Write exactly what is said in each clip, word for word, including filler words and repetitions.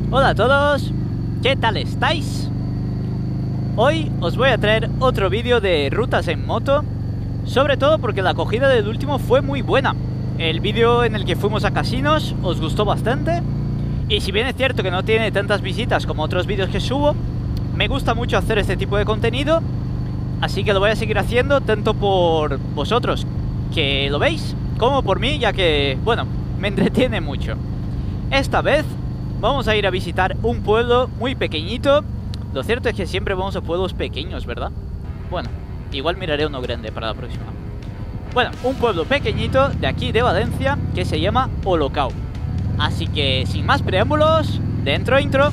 Hola a todos, ¿qué tal estáis? Hoy os voy a traer otro vídeo de rutas en moto, sobre todo porque la acogida del último fue muy buena. El vídeo en el que fuimos a casinos os gustó bastante, y si bien es cierto que no tiene tantas visitas como otros vídeos que subo, me gusta mucho hacer este tipo de contenido, así que lo voy a seguir haciendo tanto por vosotros que lo veis, como por mí, ya que, bueno, me entretiene mucho. Esta vez vamos a ir a visitar un pueblo muy pequeñito. Lo cierto es que siempre vamos a pueblos pequeños, ¿verdad? Bueno, igual miraré uno grande para la próxima. Bueno, un pueblo pequeñito de aquí de Valencia que se llama Olocau. Así que, sin más preámbulos, dentro intro.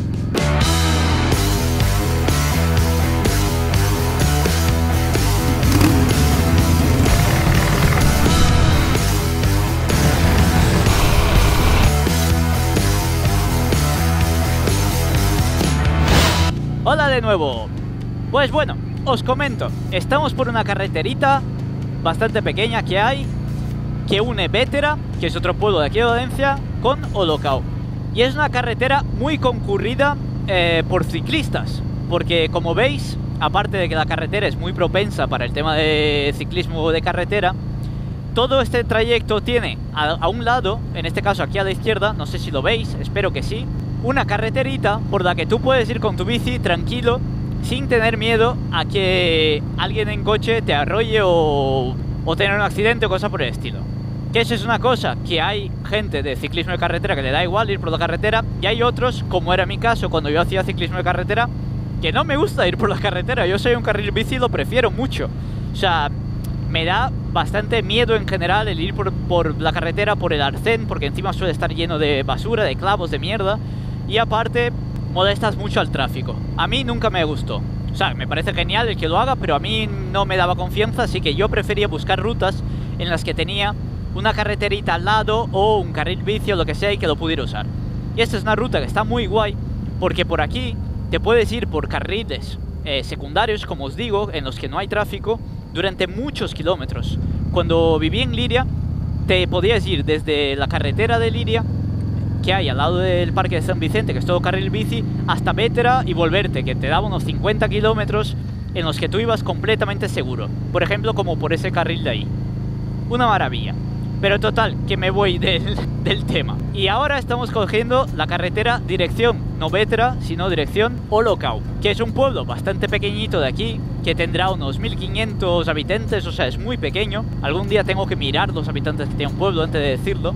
Hola de nuevo. Pues bueno, os comento, estamos por una carreterita bastante pequeña que hay, que une Bétera, que es otro pueblo de aquí de Valencia, con Olocau. Y es una carretera muy concurrida eh, por ciclistas, porque como veis, aparte de que la carretera es muy propensa para el tema de ciclismo de carretera, todo este trayecto tiene a, a un lado, en este caso aquí a la izquierda, no sé si lo veis, espero que sí, una carreterita por la que tú puedes ir con tu bici tranquilo, sin tener miedo a que alguien en coche te arrolle o, o tener un accidente o cosa por el estilo. Que eso es una cosa que hay gente de ciclismo de carretera que le da igual ir por la carretera, y hay otros, como era mi caso cuando yo hacía ciclismo de carretera, que no me gusta ir por la carretera. Yo soy un carril bici y lo prefiero mucho. O sea, me da bastante miedo en general el ir por, por la carretera, por el arcén, porque encima suele estar lleno de basura, de clavos, de mierda. Y aparte, molestas mucho al tráfico. A mí nunca me gustó. O sea, me parece genial el que lo haga, pero a mí no me daba confianza, así que yo prefería buscar rutas en las que tenía una carreterita al lado o un carril bici o lo que sea y que lo pudiera usar. Y esta es una ruta que está muy guay, porque por aquí te puedes ir por carriles eh, secundarios, como os digo, en los que no hay tráfico, durante muchos kilómetros. Cuando viví en Liria, te podías ir desde la carretera de Liria, que hay al lado del parque de San Vicente, que es todo carril bici, hasta Bétera y volverte, que te daba unos cincuenta kilómetros en los que tú ibas completamente seguro. Por ejemplo, como por ese carril de ahí. Una maravilla. Pero total, que me voy del, del tema. Y ahora estamos cogiendo la carretera dirección, no Bétera, sino dirección Olocau, que es un pueblo bastante pequeñito de aquí, que tendrá unos mil quinientos habitantes, o sea, es muy pequeño. Algún día tengo que mirar los habitantes que tiene un pueblo antes de decirlo.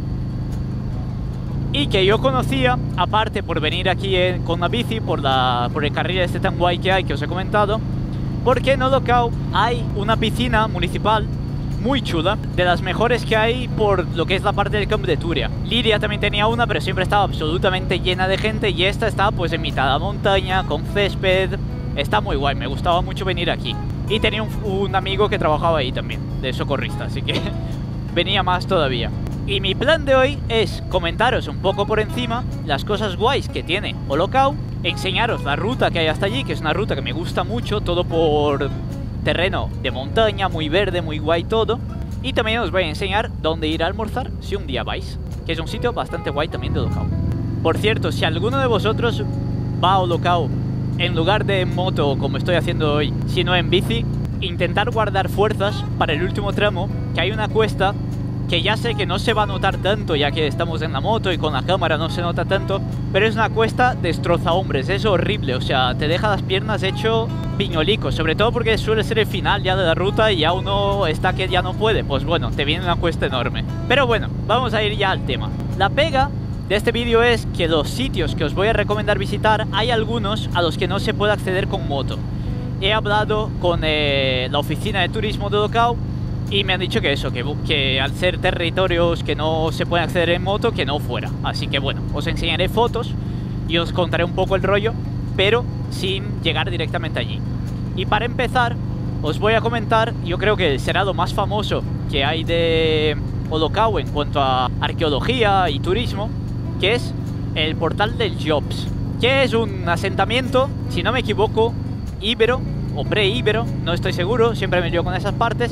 Y que yo conocía, aparte por venir aquí en, con la bici, por, la, por el carril este tan guay que hay, que os he comentado, porque en Olocau hay una piscina municipal muy chula, de las mejores que hay por lo que es la parte del Camp de Túria. Liria también tenía una, pero siempre estaba absolutamente llena de gente, y esta está pues en mitad de la montaña, con césped. Está muy guay, me gustaba mucho venir aquí. Y tenía un, un amigo que trabajaba ahí también, de socorrista, así que venía más todavía. Y mi plan de hoy es comentaros un poco por encima las cosas guays que tiene Olocau, enseñaros la ruta que hay hasta allí, que es una ruta que me gusta mucho, todo por terreno de montaña, muy verde, muy guay todo. Y también os voy a enseñar dónde ir a almorzar si un día vais, que es un sitio bastante guay también de Olocau. Por cierto, si alguno de vosotros va a Olocau en lugar de en moto como estoy haciendo hoy, sino en bici, intentar guardar fuerzas para el último tramo, que hay una cuesta que ya sé que no se va a notar tanto ya que estamos en la moto y con la cámara no se nota tanto, pero es una cuesta destroza hombres, es horrible, o sea, te deja las piernas hecho piñolicos, sobre todo porque suele ser el final ya de la ruta y ya uno está que ya no puede, pues bueno, te viene una cuesta enorme. Pero bueno, vamos a ir ya al tema. La pega de este vídeo es que los sitios que os voy a recomendar visitar, hay algunos a los que no se puede acceder con moto. He hablado con eh, la oficina de turismo de Olocau, y me han dicho que eso, que, que al ser territorios que no se pueden acceder en moto, que no fuera. Así que bueno, os enseñaré fotos y os contaré un poco el rollo, pero sin llegar directamente allí. Y para empezar, os voy a comentar, yo creo que será lo más famoso que hay de Olocau en cuanto a arqueología y turismo, que es el portal del Jobs, que es un asentamiento, si no me equivoco, íbero o pre-íbero, no estoy seguro, siempre me lío con esas partes,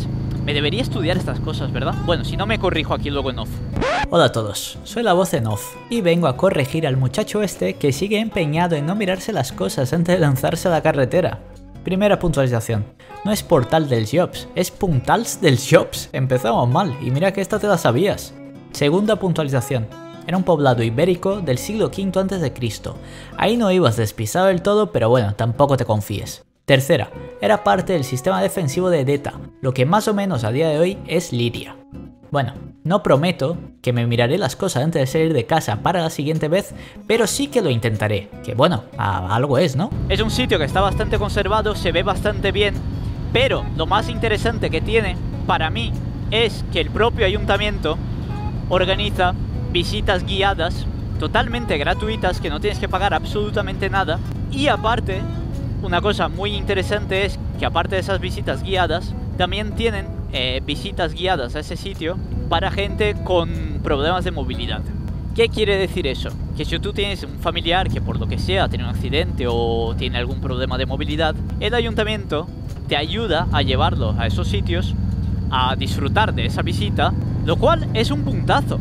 Me debería estudiar estas cosas, ¿verdad? Bueno, si no me corrijo aquí luego en off. Hola a todos, soy la voz en off y vengo a corregir al muchacho este que sigue empeñado en no mirarse las cosas antes de lanzarse a la carretera. Primera puntualización, no es Portal dels Jobs, es Puntals dels Jobs. Empezamos mal y mira que esta te la sabías. Segunda puntualización, era un poblado ibérico del siglo quinto antes de Cristo. Ahí no ibas despisado del todo, pero bueno, tampoco te confíes. Tercera, era parte del sistema defensivo de Deta, lo que más o menos a día de hoy es Liria. Bueno, no prometo que me miraré las cosas antes de salir de casa para la siguiente vez, pero sí que lo intentaré, que bueno, a algo es, ¿no? Es un sitio que está bastante conservado, se ve bastante bien, pero lo más interesante que tiene, para mí, es que el propio ayuntamiento organiza visitas guiadas totalmente gratuitas, que no tienes que pagar absolutamente nada, y aparte, una cosa muy interesante es que aparte de esas visitas guiadas, también tienen eh, visitas guiadas a ese sitio para gente con problemas de movilidad. ¿Qué quiere decir eso? Que si tú tienes un familiar que por lo que sea tiene un accidente o tiene algún problema de movilidad, el ayuntamiento te ayuda a llevarlo a esos sitios, a disfrutar de esa visita, lo cual es un puntazo,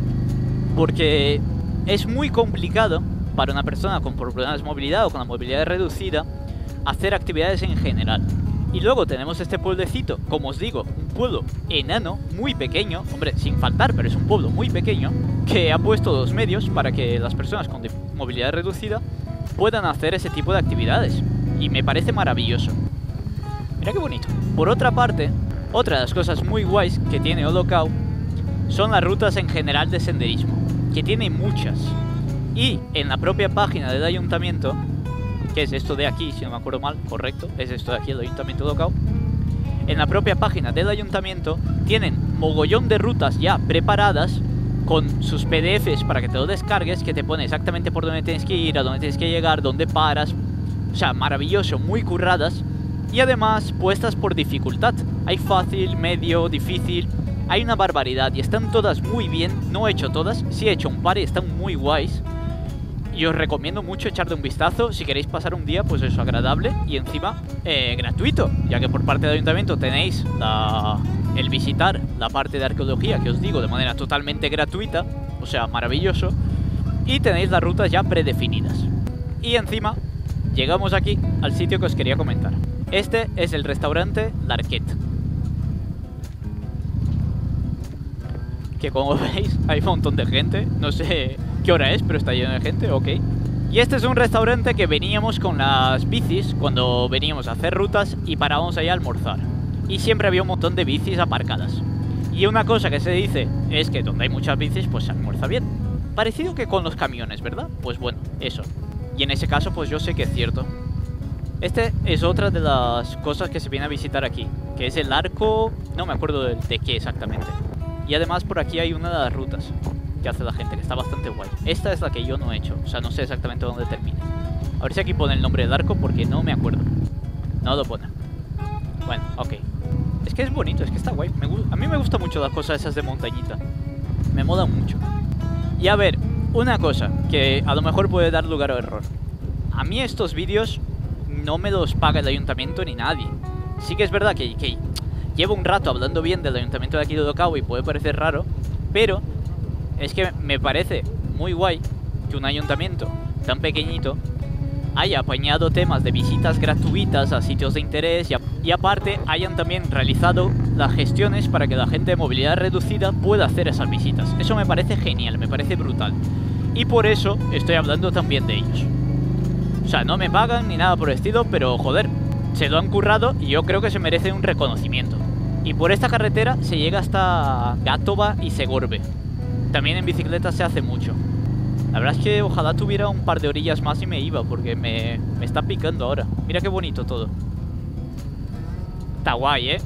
porque es muy complicado para una persona con problemas de movilidad o con la movilidad reducida hacer actividades en general. Y luego tenemos este pueblecito, como os digo, un pueblo enano, muy pequeño, hombre, sin faltar, pero es un pueblo muy pequeño, que ha puesto los medios para que las personas con movilidad reducida puedan hacer ese tipo de actividades. Y me parece maravilloso. Mira qué bonito. Por otra parte, otra de las cosas muy guays que tiene Olocau son las rutas en general de senderismo, que tiene muchas. Y en la propia página del ayuntamiento, que es esto de aquí, si no me acuerdo mal, correcto, es esto de aquí, el Ayuntamiento de Olocau. En la propia página del ayuntamiento tienen mogollón de rutas ya preparadas con sus P D Fs para que te lo descargues, que te pone exactamente por dónde tienes que ir, a dónde tienes que llegar, dónde paras. O sea, maravilloso, muy curradas. Y además puestas por dificultad. Hay fácil, medio, difícil. Hay una barbaridad y están todas muy bien. No he hecho todas, sí he hecho un par y están muy guays. Y os recomiendo mucho echarle un vistazo si queréis pasar un día, pues eso, agradable y encima eh, gratuito, ya que por parte del ayuntamiento tenéis la, el visitar la parte de arqueología, que os digo, de manera totalmente gratuita, o sea, maravilloso, y tenéis las rutas ya predefinidas. Y encima llegamos aquí al sitio que os quería comentar. Este es el restaurante L'Arquet, que como veis hay un montón de gente, no sé qué hora es, pero está lleno de gente, ok. Y este es un restaurante que veníamos con las bicis cuando veníamos a hacer rutas y parábamos ahí a almorzar. Y siempre había un montón de bicis aparcadas. Y una cosa que se dice es que donde hay muchas bicis, pues se almuerza bien. Parecido que con los camiones, ¿verdad? Pues bueno, eso. Y en ese caso, pues yo sé que es cierto. Este es otra de las cosas que se viene a visitar aquí, que es el arco, no me acuerdo de, de qué exactamente. Y además por aquí hay una de las rutas que hace la gente, que está bastante guay. Esta es la que yo no he hecho, o sea, no sé exactamente dónde termina. A ver si aquí pone el nombre del arco, porque no me acuerdo. No lo pone. Bueno, ok. Es que es bonito, es que está guay. Me a mí me gustan mucho las cosas esas de montañita. Me molan mucho. Y a ver, una cosa que a lo mejor puede dar lugar a error. A mí estos vídeos no me los paga el ayuntamiento ni nadie. Sí que es verdad que, que llevo un rato hablando bien del ayuntamiento de aquí de Olocau y puede parecer raro, pero es que me parece muy guay que un ayuntamiento tan pequeñito haya apañado temas de visitas gratuitas a sitios de interés y, a, y aparte hayan también realizado las gestiones para que la gente de movilidad reducida pueda hacer esas visitas. Eso me parece genial, me parece brutal. Y por eso estoy hablando también de ellos. O sea, no me pagan ni nada por el estilo, pero joder, se lo han currado y yo creo que se merece un reconocimiento. Y por esta carretera se llega hasta Gátova y Segorbe. También en bicicleta se hace mucho. La verdad es que ojalá tuviera un par de orillas más y me iba, porque me, me está picando ahora. Mira qué bonito todo. Está guay, ¿eh?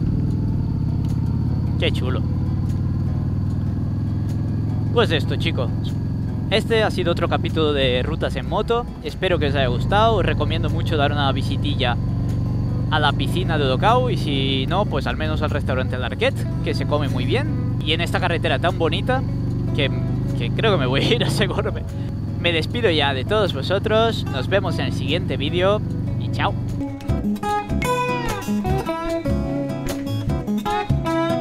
Qué chulo. Pues esto, chicos. Este ha sido otro capítulo de Rutas en Moto. Espero que os haya gustado. Os recomiendo mucho dar una visitilla a la piscina de Olocau. Y si no, pues al menos al restaurante L'Arquet, que se come muy bien. Y en esta carretera tan bonita que, que creo que me voy a ir a Segorbe. Me despido ya de todos vosotros. Nos vemos en el siguiente vídeo. Y chao.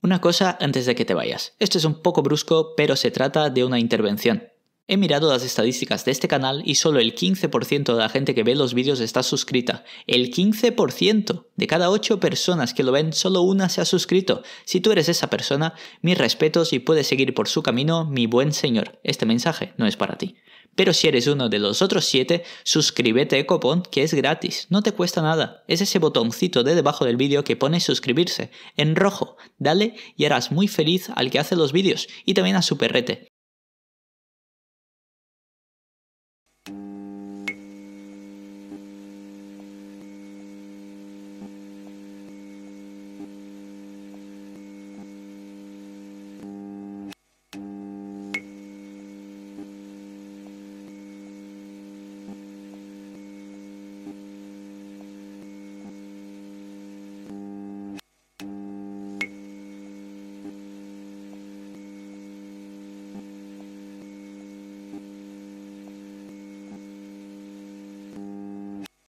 Una cosa antes de que te vayas. Esto es un poco brusco, pero se trata de una intervención. He mirado las estadísticas de este canal y solo el quince por ciento de la gente que ve los vídeos está suscrita. El quince por ciento de cada ocho personas que lo ven, solo una se ha suscrito. Si tú eres esa persona, mis respetos y puedes seguir por su camino, mi buen señor. Este mensaje no es para ti. Pero si eres uno de los otros siete, suscríbete a Ecopont, que es gratis, no te cuesta nada. Es ese botoncito de debajo del vídeo que pone suscribirse, en rojo. Dale y harás muy feliz al que hace los vídeos y también a su perrete.